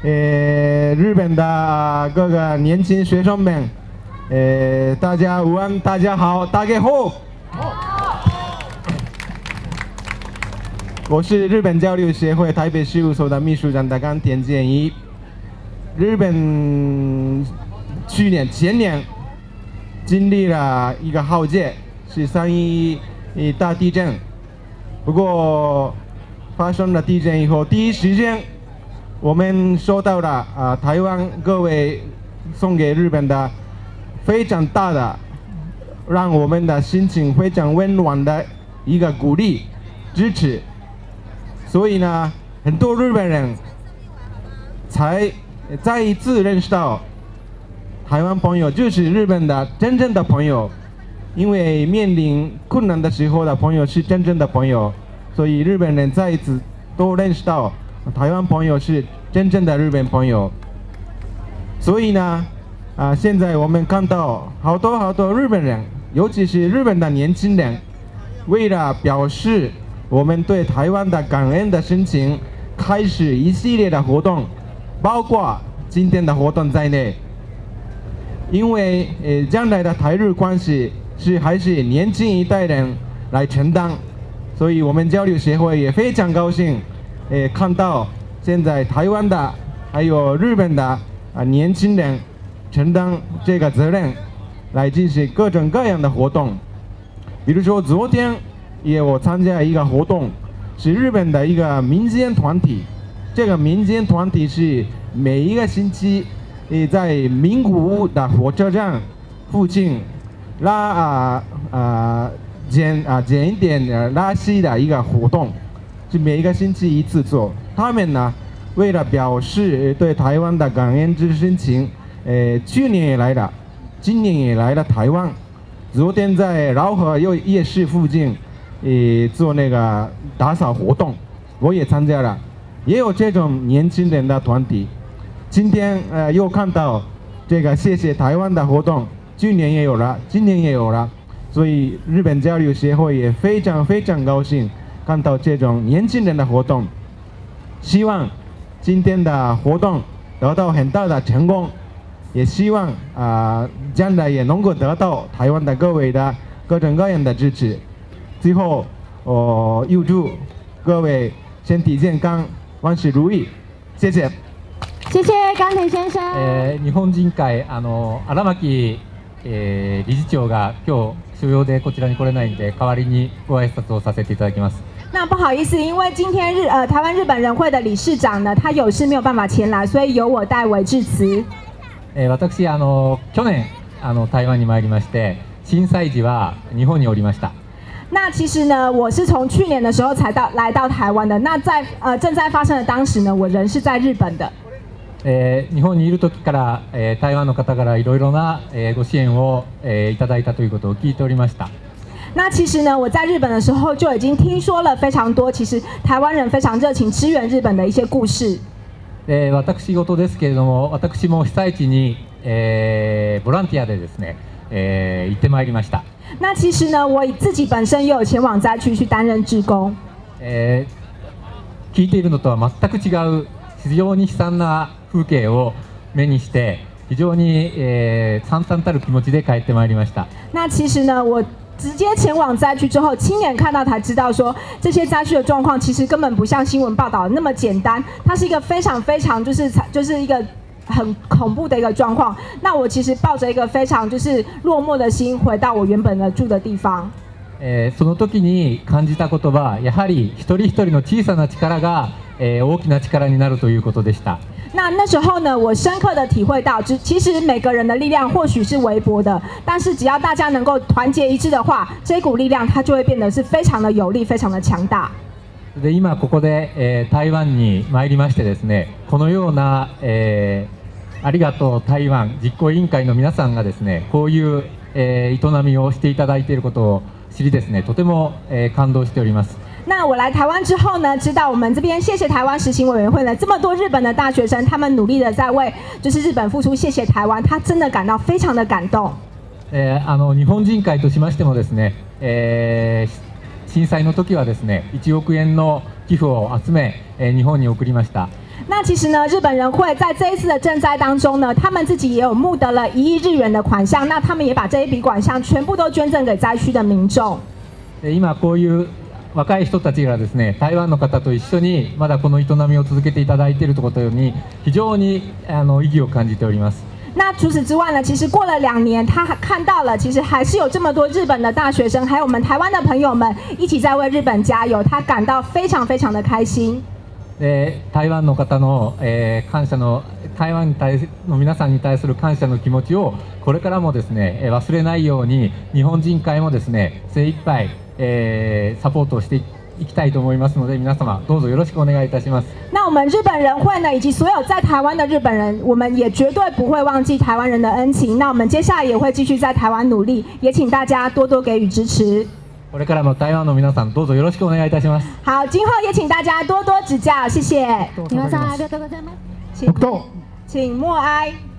日本的各个年轻学生们，大家午安，大家好，大家好。我是日本交流协会台北事务所的秘书长大冈田健一。日本前年经历了一个浩劫，是3.11大地震。不过发生了地震以后，第一时间我们收到了台湾各位送给日本的非常大的，让我们的心情非常温暖的一个鼓励支持。所以呢，很多日本人才再一次认识到台湾朋友就是日本的真正的朋友，因为面临困难的时候的朋友是真正的朋友，所以日本人再一次都认识到台湾朋友是真正的日本朋友。所以呢，现在我们看到好多日本人，尤其是日本的年轻人，为了表示我们对台湾的感恩的心情，开始一系列的活动，包括今天的活动在内。因为将来的台日关系还是年轻一代人来承担，所以我们交流协会也非常高兴，看到现在台湾的还有日本的年轻人承担这个责任，来进行各种各样的活动。比如说昨天我参加一个活动，是日本的一个民间团体。这个民间团体是每一个星期，在名古屋的火车站附近捡一点垃圾的一个活动，是每一个星期一次做。他们呢，为了表示对台湾的感恩之心情，去年也来了，今年也来了台湾。昨天在饶河夜市附近。做那个打扫活动，我也参加了，也有这种年轻人的团体。今天又看到这个谢谢台湾的活动，去年也有了，今年也有了，所以日本交流协会也非常高兴看到这种年轻人的活动。希望今天的活动得到很大的成功，也希望将来也能够得到台湾的各位的各种各样的支持。最后，预祝各位身体健康，万事如意。谢谢。 谢谢冈田先生。 日本人会荒牧理事長が今日所用でこちらに来れないんで、代わりにご挨拶をさせていただきます。 那不好意思，因为今天台湾日本人会的理事長呢，他有事没有办法前来，所以由我代为致辞。 私去年台湾に参りまして、震災時は日本におりました。 那其实呢，我是从去年的时候才来到台湾的。那在正在发生的当时呢，我人是在日本的。 日本にいる時から台湾の方からいろいろなご支援をいただいたということを聞いておりました。 那其实呢，我在日本的时候就已经听说了非常多，其实台湾人非常热情支援日本的一些故事。 私事ですけれども、私も被災地にボランティアでですね、行ってまいりました。 那其实呢，我自己本身也有前往灾区去担任志工。 聞いているのとは全く違う非常に悲惨な風景を目にして、非常に惨憺たる気持ちで帰ってまいりました。 那其实呢，我直接前往灾区之后，亲眼看到才知道说，这些灾区的状况其实根本不像新闻报道的那么简单，它是一个非常就是一个很恐怖的一个状况。那我其实抱着一个非常就是落寞的心回到我原本的住的地方。 その時に感じたことは、やはり一人一人の小さな力が大きな力になるということでした。 那时候呢，我深刻的体会到，其实每个人的力量或许是微薄的，但是只要大家能够团结一致的话，这股力量它就会变得是非常的有力，非常的强大。 で今ここで台湾に参りましてですね、このようなありがとう台湾実行委員会の皆さんがですね、こういう営みをしていただいていることを知りですね、とても感動しております。 那我来台湾之后呢，知道我们这边谢谢台湾实行委员会呢，这么多日本的大学生，他们努力的在为就是日本付出，谢谢台湾，他真的感到非常的感动。 日本人会としましてもですね、震災の時はですね、1億円の寄付を集め、日本に送りました。 那其实呢，日本人会在这一次的赈灾当中呢，他们自己也有募得了1亿日元的款项，那他们也把这一笔款项全部都捐赠给灾区的民众。 今こういう若い人たちがですね、台湾の方と一緒にまだこの営みを続けていただいていることに非常に意義を感じております。 那除此之外呢，其实过了2年，他看到了，其实还是有这么多日本的大学生，还有我们台湾的朋友们一起在为日本加油，他感到非常非常的开心。 台湾の方の、感謝の台湾の皆さんに対する感謝の気持ちをこれからもですね、忘れないように日本人会もですね、精一杯、サポートをしていきたいと思いますので、皆様どうぞよろしくお願いいたします。 那我们日本人会呢，以及所有在台湾的日本人，我们也绝对不会忘记台湾人的恩情。那我们接下来也会继续在台湾努力，也请大家多多给予支持。 これからも台湾の皆さんどうぞよろしくお願いいたします。 好，今后也请大家多多指教，谢谢。 皆さんありがとうございます。 请默哀。